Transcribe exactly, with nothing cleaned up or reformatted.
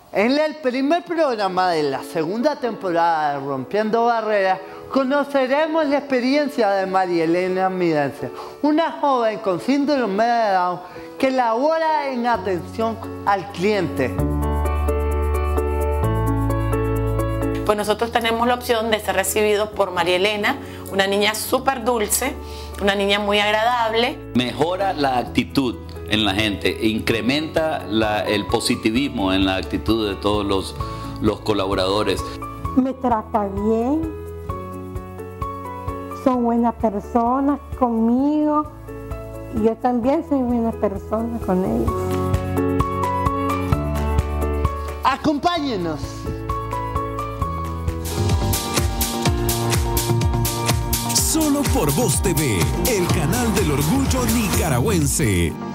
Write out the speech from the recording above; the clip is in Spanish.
En el primer programa de la segunda temporada de Rompiendo Barreras, conoceremos la experiencia de María Elena Midense, una joven con síndrome de Down que labora en atención al cliente. Pues nosotros tenemos la opción de ser recibidos por María Elena, una niña súper dulce, una niña muy agradable. Mejora la actitud en la gente, incrementa la, el positivismo en la actitud de todos los, los colaboradores. Me trata bien, son buenas personas conmigo y yo también soy buena persona con ellos. Acompáñenos. Solo por Voz T V, el canal del orgullo nicaragüense.